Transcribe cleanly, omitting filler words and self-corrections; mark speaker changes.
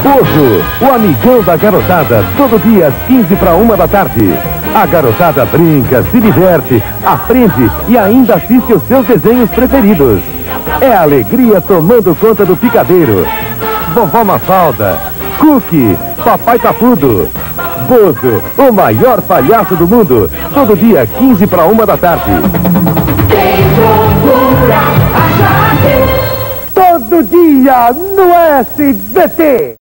Speaker 1: Bozo, o amigão da garotada, todo dia às 15 para 1 da tarde. A garotada brinca, se diverte, aprende e ainda assiste os seus desenhos preferidos. É a alegria tomando conta do picadeiro. Vovó Mafalda, Cookie, Papai Papudo. Bozo, o maior palhaço do mundo, todo dia 15 para 1 da tarde.
Speaker 2: Quem procura, acha aqui.
Speaker 1: Todo dia no SBT.